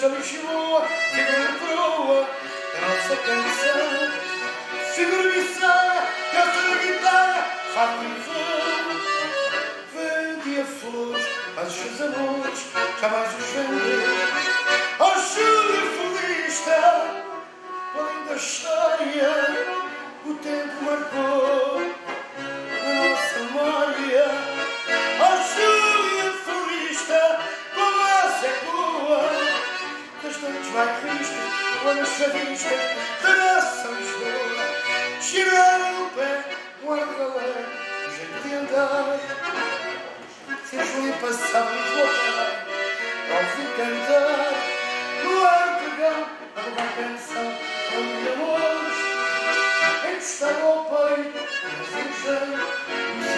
desta Lisboa, figura de proa da nossa canção. Figura viçada, canta da guitarra, faz ilusão. Vendia flores, mas os seus amores jamais os vendeu. Oh, Júlia Felista, além da história, o tempo marcou na nossa memória. Oh, Júlia Felista, com asa é boa, das noites bairristas, planas chavistas da nossa Lisboa. Chegava no pé, um ar de galera, um jeito de andar. Se a Júlia passava no lugar, ouvi cantar no ar de dragão, a roubar canção para mil amores. Encostava ao peito, mas em jeito,